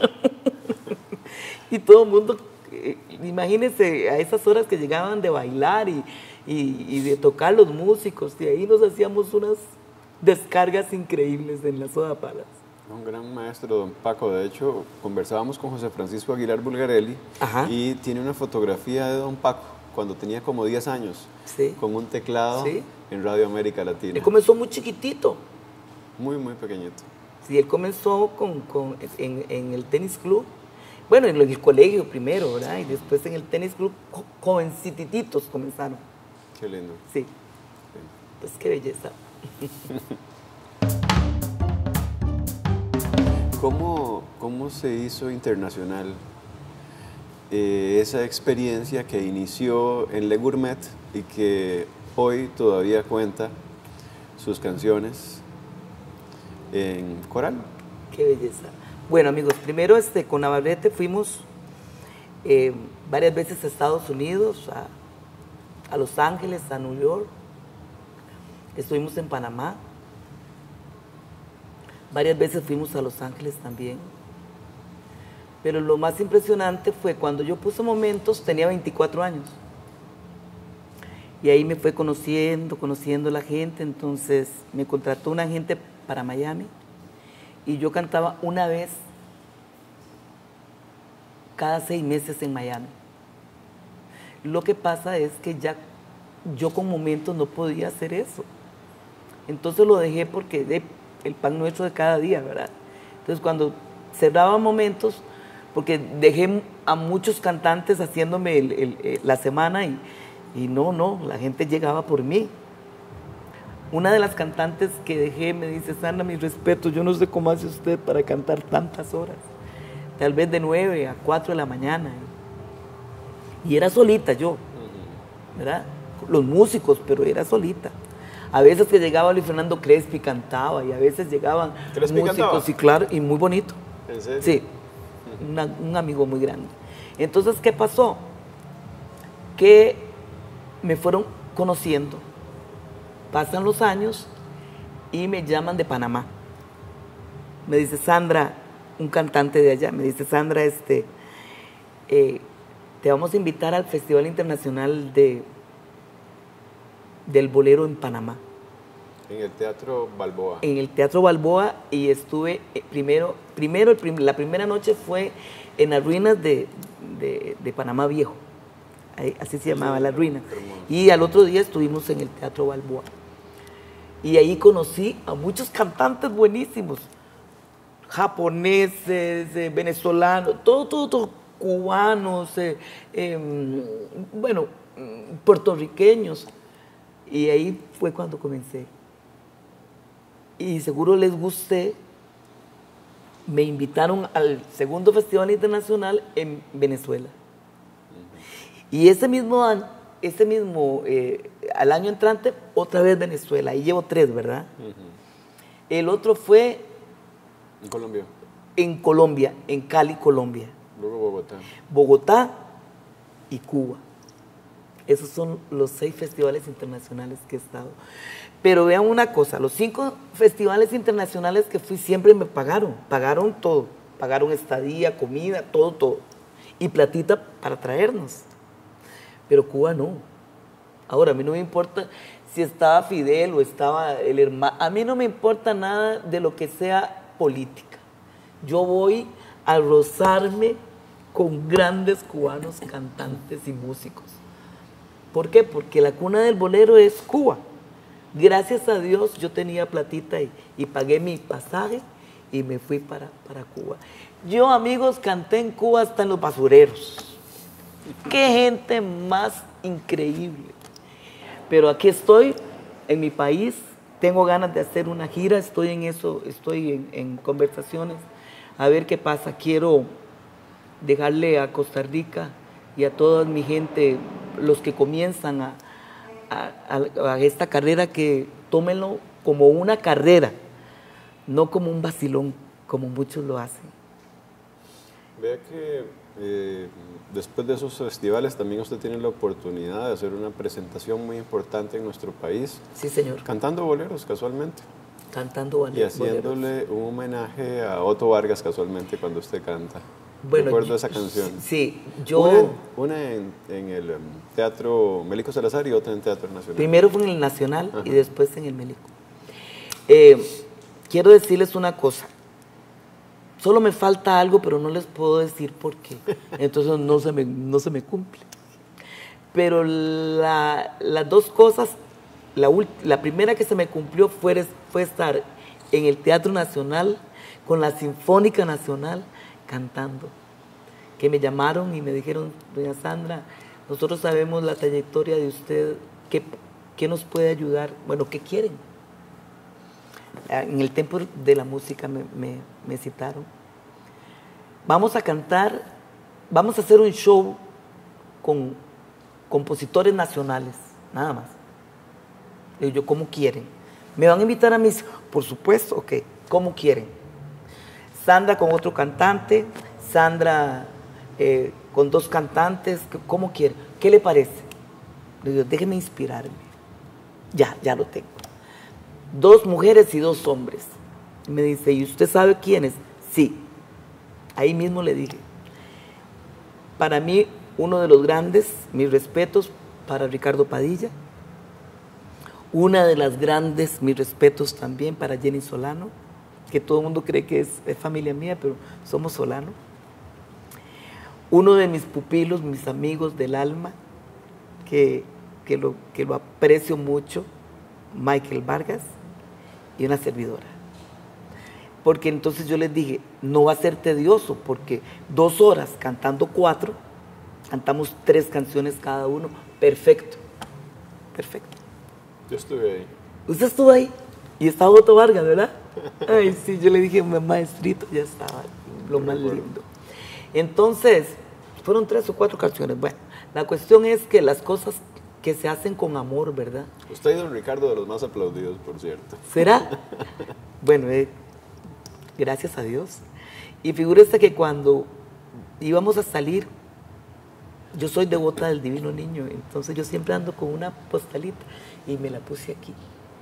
Y todo el mundo, imagínense, a esas horas que llegaban de bailar y de tocar los músicos. Y ahí nos hacíamos unas descargas increíbles en la Soda Palace. Un gran maestro, don Paco. De hecho, conversábamos con José Francisco Aguilar Bulgarelli. Ajá. Y tiene una fotografía de don Paco cuando tenía como 10 años, sí, con un teclado, sí, en Radio América Latina. Él comenzó muy chiquitito. Muy, muy pequeñito. Sí, él comenzó en el tenis club. Bueno, en el colegio primero, ¿verdad? Y después en el tenis club, jovencititos comenzaron. Qué lindo. Sí. Sí. Pues qué belleza. ¿Cómo se hizo internacional esa experiencia que inició en Le Gourmet y que hoy todavía cuenta sus canciones en coral? Qué belleza. Bueno, amigos, primero con Navarrete fuimos varias veces a Estados Unidos, a Los Ángeles, a New York. Estuvimos en Panamá. Varias veces fuimos a Los Ángeles también. Pero lo más impresionante fue cuando yo puse Momentos, tenía 24 años. Y ahí me fue conociendo la gente. Entonces me contrató una agente para Miami. Y yo cantaba una vez cada 6 meses en Miami. Lo que pasa es que ya yo con Momentos no podía hacer eso. Entonces lo dejé porque el pan nuestro de cada día, ¿verdad? Entonces cuando cerraba Momentos, porque dejé a muchos cantantes haciéndome la semana y no, la gente llegaba por mí. Una de las cantantes que dejé me dice: Sandra, mis respetos, yo no sé cómo hace usted para cantar tantas horas. Tal vez de 9 a 4 de la mañana. Y era solita yo, ¿verdad? Los músicos, pero era solita. A veces que llegaba Luis Fernando Crespi cantaba y a veces llegaban músicos, y claro, y muy bonito. ¿En serio? Sí, un amigo muy grande. Entonces, ¿qué pasó? Que me fueron conociendo. Pasan los años y me llaman de Panamá. Me dice Sandra, un cantante de allá, me dice Sandra, te vamos a invitar al Festival Internacional del Bolero en Panamá. En el Teatro Balboa. En el Teatro Balboa, y estuve la primera noche fue en las ruinas de Panamá Viejo. Así se llamaba, las ruinas. Y al otro día estuvimos en el Teatro Balboa. Y ahí conocí a muchos cantantes buenísimos, japoneses, venezolanos, todo, cubanos, puertorriqueños. Y ahí fue cuando comencé. Y seguro les gusté. Me invitaron al segundo Festival Internacional en Venezuela. Y ese mismo año, al año entrante, otra vez Venezuela. Ahí llevo 3, ¿verdad? El otro fue... ¿En Colombia? En Colombia, en Cali, Colombia. Luego Bogotá. Bogotá y Cuba. Esos son los 6 festivales internacionales que he estado. Pero vean una cosa, los 5 festivales internacionales que fui siempre me pagaron todo. Pagaron estadía, comida, todo. Y platita para traernos. Pero Cuba no. Ahora, a mí no me importa si estaba Fidel o estaba el hermano. A mí no me importa nada de lo que sea política. Yo voy a rozarme con grandes cubanos cantantes y músicos. ¿Por qué? Porque la cuna del bolero es Cuba. Gracias a Dios yo tenía platita y pagué mi pasaje y me fui para Cuba. Yo, amigos, canté en Cuba hasta en los basureros. ¡Qué gente más increíble! Pero aquí estoy, en mi país, tengo ganas de hacer una gira, estoy en eso, estoy en conversaciones, a ver qué pasa. Quiero dejarle a Costa Rica y a toda mi gente, los que comienzan a esta carrera, que tómenlo como una carrera, no como un vacilón, como muchos lo hacen. Vea que después de esos festivales también usted tiene la oportunidad de hacer una presentación muy importante en nuestro país. Sí, señor. Cantando boleros, casualmente. Cantando boleros. Y haciéndole un homenaje a Otto Vargas, casualmente, cuando usted canta. Bueno, recuerdo esa canción. Sí, yo... Una en el Teatro Mélico Salazar y otra en Teatro Nacional. Primero fue en el Nacional. Ajá. Y después en el Mélico. Quiero decirles una cosa. Solo me falta algo, pero no les puedo decir por qué. Entonces no se me cumple. Pero las dos cosas, la primera que se me cumplió fue estar en el Teatro Nacional con la Sinfónica Nacional cantando. Que me llamaron y me dijeron, doña Sandra, nosotros sabemos la trayectoria de usted, ¿qué nos puede ayudar? Bueno, ¿qué quieren? En el Templo de la Música me citaron. Vamos a cantar, vamos a hacer un show con compositores nacionales, nada más. Y yo, ¿cómo quieren? ¿Me van a invitar a mis? Por supuesto, ok. ¿Cómo quieren? Sandra con otro cantante, Sandra con dos cantantes, ¿cómo quieren? ¿Qué le parece? Le digo, déjeme inspirarme. Ya lo tengo. 2 mujeres y 2 hombres. Y me dice, ¿y usted sabe quiénes? Sí. Ahí mismo le dije. Para mí, uno de los grandes, mis respetos para Ricardo Padilla. Una de las grandes, mis respetos también para Jenny Solano, que todo el mundo cree que es familia mía, pero somos Solano. Uno de mis pupilos, mis amigos del alma, que lo aprecio mucho, Michael Vargas, y una servidora. Porque entonces yo les dije, no va a ser tedioso, porque 2 horas cantando 4, cantamos 3 canciones cada uno, perfecto, perfecto. Yo estuve ahí. ¿Usted estuvo ahí? Y estaba Otto Vargas, ¿verdad? Ay, sí, yo le dije, maestrito, ya estaba, lo más lindo. Entonces, fueron 3 o 4 canciones. Bueno, la cuestión es que las cosas que se hacen con amor, ¿verdad? Usted y don Ricardo de los más aplaudidos, por cierto. ¿Será? Bueno, gracias a Dios. Y figúrese que cuando íbamos a salir, yo soy devota del Divino Niño, entonces yo siempre ando con una postalita y me la puse aquí.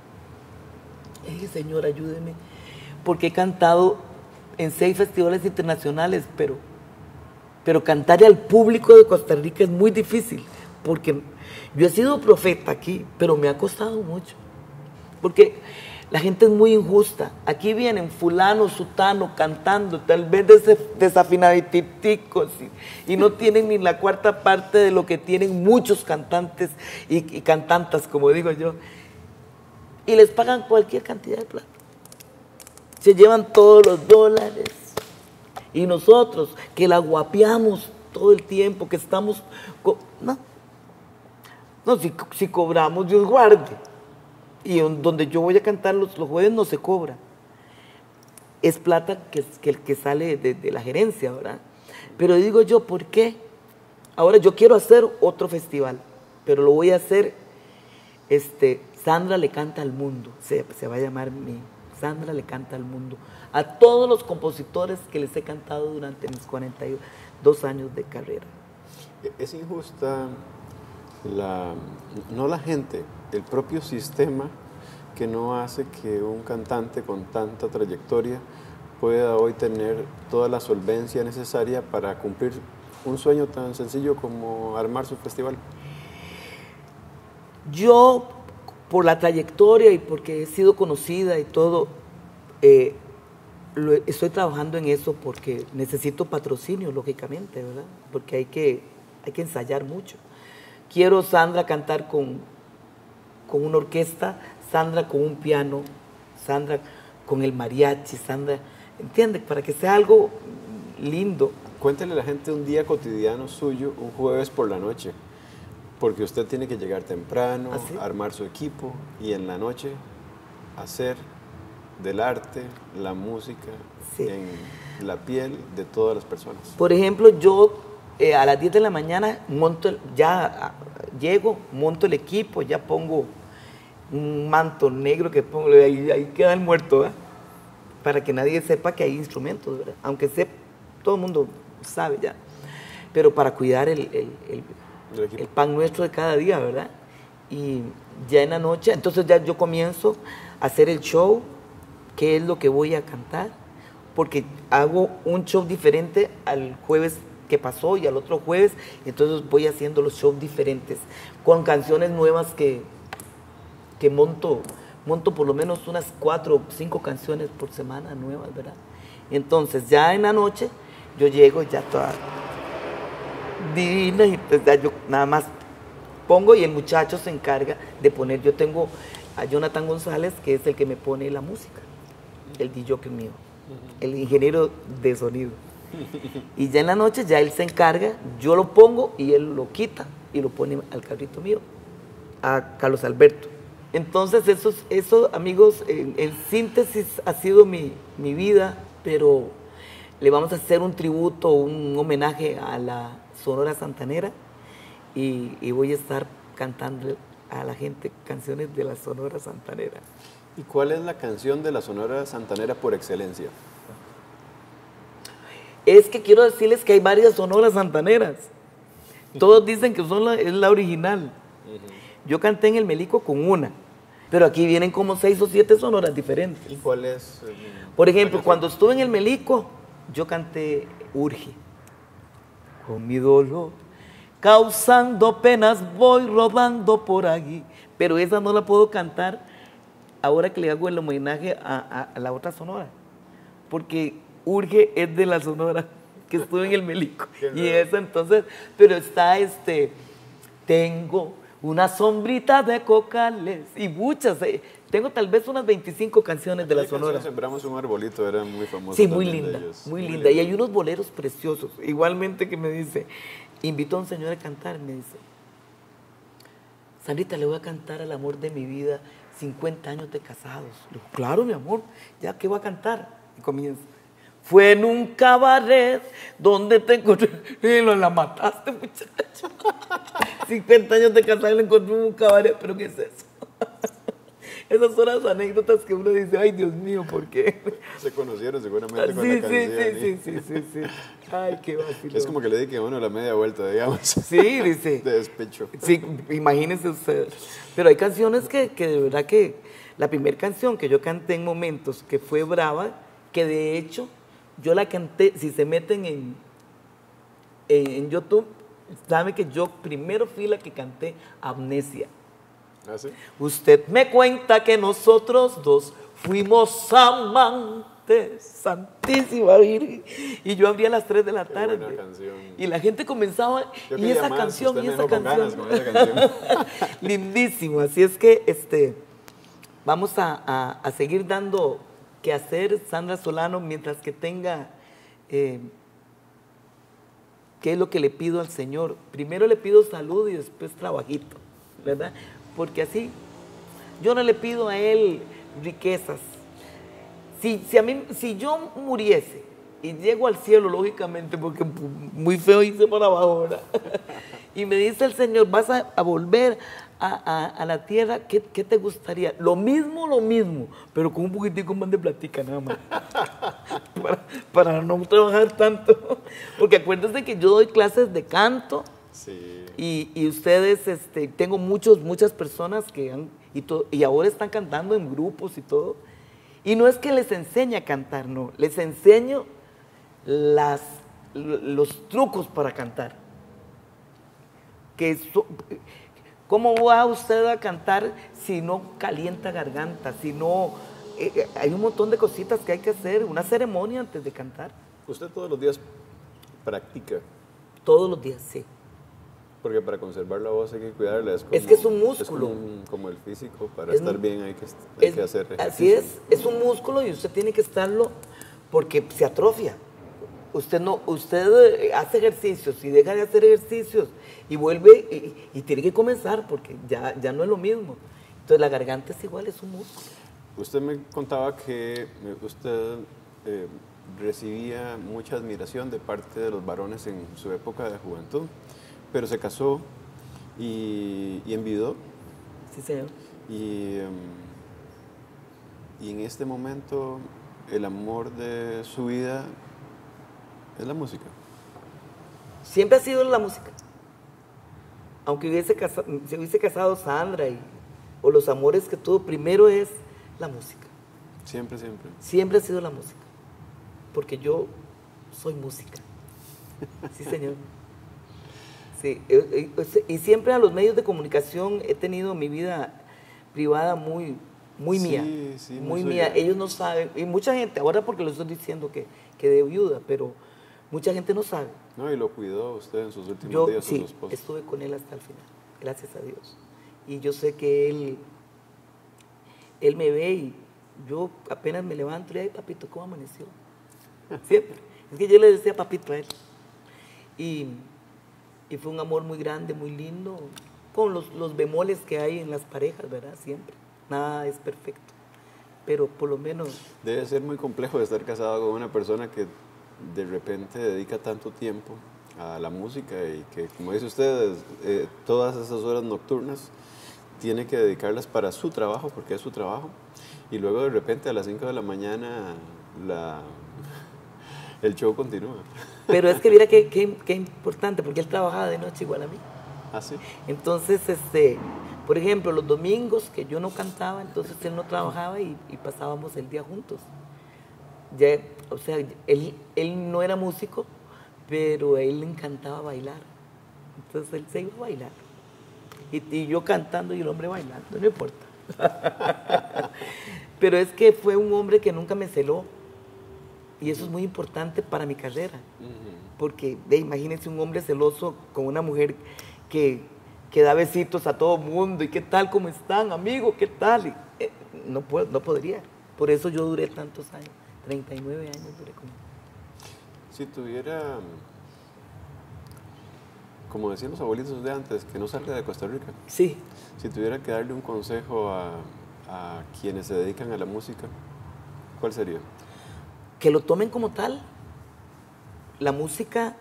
Y dije, Señor, ayúdeme, porque he cantado en 6 festivales internacionales, pero cantarle al público de Costa Rica es muy difícil, porque yo he sido profeta aquí, pero me ha costado mucho, porque la gente es muy injusta. Aquí vienen fulano, sutano, cantando, tal vez desafinaditicos, y no tienen ni la 4ª parte de lo que tienen muchos cantantes y cantantas, como digo yo, y les pagan cualquier cantidad de plata. Se llevan todos los dólares. Y nosotros, que la guapeamos todo el tiempo, que estamos... No, si cobramos, Dios guarde. Y donde yo voy a cantar los jueves no se cobra. Es plata que sale de la gerencia, ¿verdad? Pero digo yo, ¿por qué? Ahora yo quiero hacer otro festival, pero lo voy a hacer, Sandra le canta al mundo. Se va a llamar Sandra le canta al mundo. A todos los compositores que les he cantado durante mis 42 años de carrera. Es injusta no la gente, el propio sistema que no hace que un cantante con tanta trayectoria pueda hoy tener toda la solvencia necesaria para cumplir un sueño tan sencillo como armar su festival. Yo, por la trayectoria y porque he sido conocida y todo, estoy trabajando en eso porque necesito patrocinio, lógicamente, ¿verdad? Porque hay que ensayar mucho. Quiero Sandra cantar con una orquesta, Sandra con un piano, Sandra con el mariachi, Sandra, ¿entiendes? Para que sea algo lindo. Cuéntele a la gente un día cotidiano suyo, un jueves por la noche, porque usted tiene que llegar temprano, ¿Ah, sí? armar su equipo y en la noche hacer del arte, la música, sí, en la piel de todas las personas. Por ejemplo, yo a las 10 de la mañana llego, monto el equipo, ya pongo un manto negro que pongo, ahí queda el muerto, ¿verdad? Para que nadie sepa que hay instrumentos, ¿verdad? Aunque todo el mundo sabe ya, pero para cuidar el pan nuestro de cada día, ¿verdad? Y ya en la noche, entonces ya yo comienzo a hacer el show, qué es lo que voy a cantar, porque hago un show diferente al jueves que pasó y al otro jueves, entonces voy haciendo los shows diferentes, con canciones nuevas que monto por lo menos unas 4 o 5 canciones por semana nuevas, ¿verdad? Entonces ya en la noche yo llego ya toda divina y entonces ya yo nada más pongo y el muchacho se encarga de poner. Yo tengo a Jonathan González, que es el que me pone la música, el DJ mío, el ingeniero de sonido. Y ya en la noche ya él se encarga, yo lo pongo y él lo quita y lo pone al carrito mío, a Carlos Alberto. Entonces eso amigos, en síntesis ha sido mi vida, pero le vamos a hacer un tributo, un homenaje a la Sonora Santanera y voy a estar cantando a la gente canciones de la Sonora Santanera. ¿Y cuál es la canción de la Sonora Santanera por excelencia? Es que quiero decirles que hay varias sonoras santaneras. Todos dicen que es la original. Yo canté en el Melico con una, pero aquí vienen como 6 o 7 sonoras diferentes. ¿Y cuál es? Por ejemplo, cuando estuve en el Melico, yo canté Urge. Con mi dolor, causando penas, voy rodando por aquí. Pero esa no la puedo cantar ahora que le hago el homenaje a la otra sonora. Porque Urge es de la sonora que estuve en el Melico. Y esa entonces, pero está tengo una sombrita de cocales y muchas. Tengo tal vez unas 25 canciones de la sonora. Sembramos un arbolito, era muy famoso. Sí, muy linda, muy linda. Y hay unos boleros preciosos. Igualmente que me dice, invitó a un señor a cantar, me dice, Sandrita, le voy a cantar al amor de mi vida, 50 años de casados. Le digo, claro, mi amor, ya, ¿qué voy a cantar? Y comienza. Fue en un cabaret donde te encontré. Y la mataste, muchacho. 50 años de casado y le encontré en un cabaret. ¿Pero qué es eso? Esas son las anécdotas que uno dice, ay, Dios mío, ¿por qué? Se conocieron seguramente con la canción. Sí. Ay, qué vacilo. Es como que le dedique a uno la media vuelta, digamos. Sí, dice. De despecho. Sí, imagínense ustedes. Pero hay canciones que de verdad que... La primera canción que yo canté en Momentos, que fue Brava, que de hecho... Yo la canté, si se meten en YouTube, saben que yo primero fui la que canté Amnesia. ¿Ah, sí? Usted me cuenta que nosotros dos fuimos amantes, Santísima Virgen. Y yo abría a las 3 de la tarde. Qué buena canción. Y la gente comenzaba, y esa canción. Lindísimo. Así es que vamos a seguir dando que hacer, Sandra Solano, mientras que tenga, ¿qué es lo que le pido al Señor? Primero le pido salud y después trabajito, ¿verdad? Porque así, yo no le pido a Él riquezas. Si yo muriese y llego al cielo, lógicamente, porque muy feo irse para abajo, ¿verdad? Y me dice el Señor, vas a volver a la tierra, ¿qué te gustaría? Lo mismo, pero con un poquitico más de platica nada más. para no trabajar tanto. Porque acuérdense que yo doy clases de canto. Sí. Y ustedes, tengo muchas personas y ahora están cantando en grupos y todo. Y no es que les enseñe a cantar, no. Les enseño los trucos para cantar. ¿Cómo va usted a cantar si no calienta garganta? Si no, hay un montón de cositas que hay que hacer, una ceremonia antes de cantar. ¿Usted todos los días practica? Todos los días, sí. Porque para conservar la voz hay que cuidarla. Es que es un músculo. Es como el físico, para estar bien hay que hacer ejercicio. Así es un músculo y usted tiene que estarlo porque se atrofia. Usted hace ejercicios y deja de hacer ejercicios y vuelve y tiene que comenzar porque ya no es lo mismo. Entonces la garganta es igual, es un músculo. Usted me contaba que usted recibía mucha admiración de parte de los varones en su época de juventud, pero se casó y enviudó. Sí, señor. Y en este momento el amor de su vida es la música. Siempre ha sido la música. Aunque se hubiese casado Sandra o los amores que tuvo, primero es la música. Siempre. Siempre ha sido la música. Porque yo soy música. Sí, señor. Sí, y siempre a los medios de comunicación he tenido mi vida privada muy muy mía, sí, muy mía. Ellos no saben, y mucha gente, ahora porque lo estoy diciendo que de viuda, pero mucha gente no sabe. No, y lo cuidó usted en sus últimos días, Sí, su esposo. estuve con él hasta el final, gracias a Dios. Y yo sé que él me ve y yo apenas me levanto y le digo, ay, papito, ¿cómo amaneció? Siempre. Es que yo le decía papito a él. Y fue un amor muy grande, muy lindo, con los bemoles que hay en las parejas, ¿verdad? Siempre. Nada es perfecto, pero por lo menos... Debe ser muy complejo estar casado con una persona que de repente dedica tanto tiempo a la música y que, como dice usted, todas esas horas nocturnas tiene que dedicarlas para su trabajo, porque es su trabajo, y luego de repente a las 5 de la mañana el show continúa. Pero es que mira qué importante, porque él trabajaba de noche igual a mí. ¿Ah, sí? Entonces, por ejemplo, los domingos que yo no cantaba, entonces él no trabajaba y pasábamos el día juntos. Ya, o sea, él no era músico, pero a él le encantaba bailar. Entonces él se iba a bailar. Y yo cantando y el hombre bailando, no importa. Pero es que fue un hombre que nunca me celó. Y eso es muy importante para mi carrera. Porque imagínense un hombre celoso con una mujer que da besitos a todo mundo. ¿Y qué tal? ¿Cómo están, amigo? ¿Qué tal? Y, no podría. Por eso yo duré tantos años. 39 años duré con él. Si tuviera, como decían los abuelitos de antes, que no salga de Costa Rica. Sí. Si tuviera que darle un consejo a quienes se dedican a la música, ¿cuál sería? Que lo tomen como tal. La música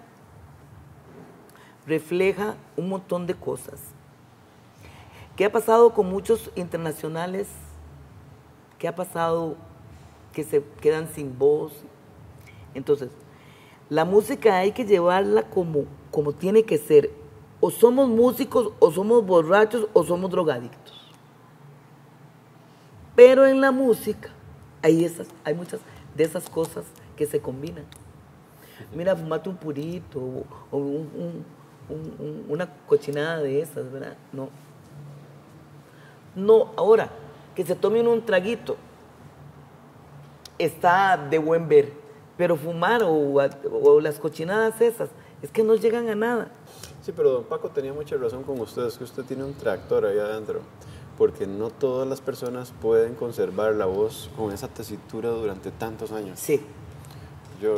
refleja un montón de cosas. ¿Qué ha pasado con muchos internacionales? ¿Qué ha pasado que se quedan sin voz? Entonces, la música hay que llevarla como tiene que ser. O somos músicos, o somos borrachos, o somos drogadictos. Pero en la música hay muchas de esas cosas que se combinan. Mira, fumate un purito o una cochinada de esas, ¿verdad? No, ahora, que se tome un traguito está de buen ver, pero fumar o las cochinadas esas, es que no llegan a nada. Sí, pero don Paco tenía mucha razón con ustedes, que usted tiene un tractor ahí adentro, porque no todas las personas pueden conservar la voz con esa tesitura durante tantos años. Sí. Yo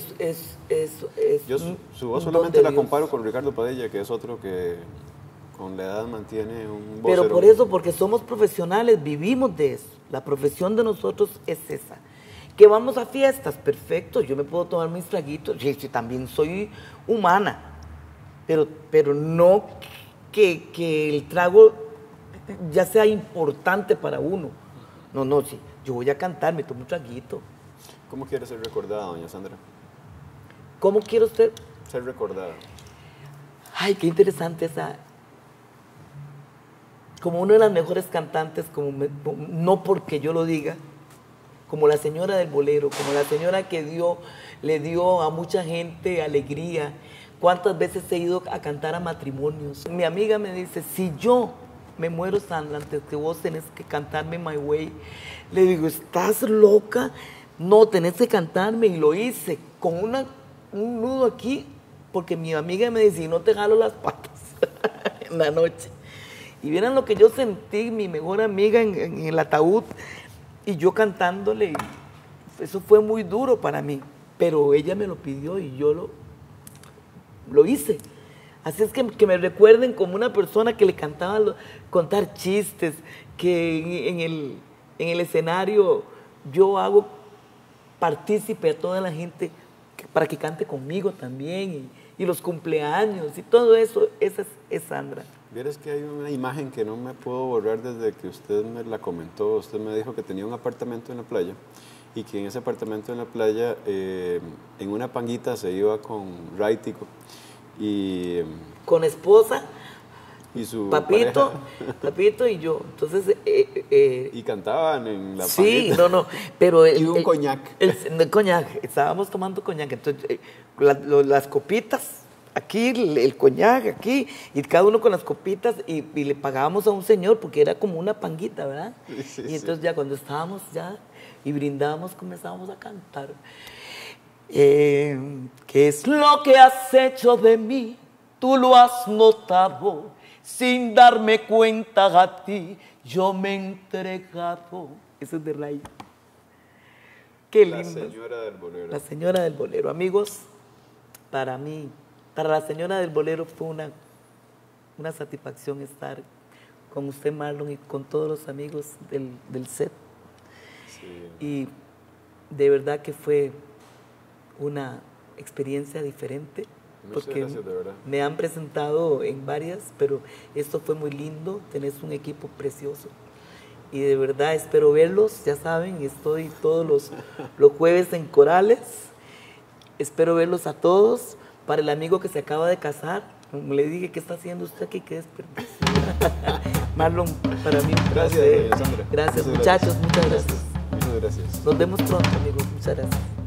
su voz solamente la comparo con Ricardo Padilla, que es otro que con la edad mantiene un vocero. Pero por eso, porque somos profesionales, vivimos de eso. La profesión de nosotros es esa. Que vamos a fiestas, perfecto, yo me puedo tomar mis traguitos, sí, también soy humana, pero no que el trago ya sea importante para uno. No, sí, yo voy a cantar, me tomo un traguito. ¿Cómo quiere ser recordada, doña Sandra? ¿Cómo quiero ser recordada? Ay, qué interesante esa. Como una de las mejores cantantes, no porque yo lo diga, como la señora del bolero, como la señora que le dio a mucha gente alegría. ¿Cuántas veces he ido a cantar a matrimonios? Mi amiga me dice, si yo me muero, Sandra, antes que vos tenés que cantarme My Way. Le digo, ¿estás loca? No, tenés que cantarme, y lo hice con un nudo aquí, porque mi amiga me dice, no te jalo las patas en la noche. Y vieran lo que yo sentí, mi mejor amiga en el ataúd, y yo cantándole. Eso fue muy duro para mí, pero ella me lo pidió y yo lo hice. Así es que me recuerden como una persona que le cantaba contar chistes, que en el escenario yo hago partícipe a toda la gente para que cante conmigo también, y los cumpleaños y todo eso. Esa es Sandra. Vieras que hay una imagen que no me puedo borrar desde que usted me la comentó. Usted me dijo que tenía un apartamento en la playa y que en ese apartamento en la playa, en una panguita, se iba con Raitico y con esposa y su papito y yo. Entonces y cantaban en la sí, panguita. no, pero y un coñac. El coñac, estábamos tomando coñac. Entonces las copitas aquí el coñac, aquí, y cada uno con las copitas, y le pagábamos a un señor, porque era como una panguita, ¿verdad? Sí, y entonces ya cuando estábamos ya y brindábamos, comenzábamos a cantar. ¿Qué es lo que has hecho de mí? Tú lo has notado, sin darme cuenta a ti, yo me he entregado. Eso es de Ray. Qué lindo. La señora del bolero. La señora del bolero. Amigos, para mí, para la señora del bolero fue una satisfacción estar con usted, Marlon, y con todos los amigos del set. Sí. Y de verdad que fue una experiencia diferente. Muchas gracias, de verdad. Me han presentado en varias, pero esto fue muy lindo. Tenés un equipo precioso. Y de verdad espero verlos. Ya saben, estoy todos los jueves en Corales. Espero verlos a todos. Para el amigo que se acaba de casar, como le dije, ¿qué está haciendo usted aquí? ¿Qué desperdicio? Marlon, para mí un placer. Gracias, Sandra. Gracias, muchachos. Muchas gracias. Muchas gracias. Nos vemos pronto, amigos. Muchas gracias.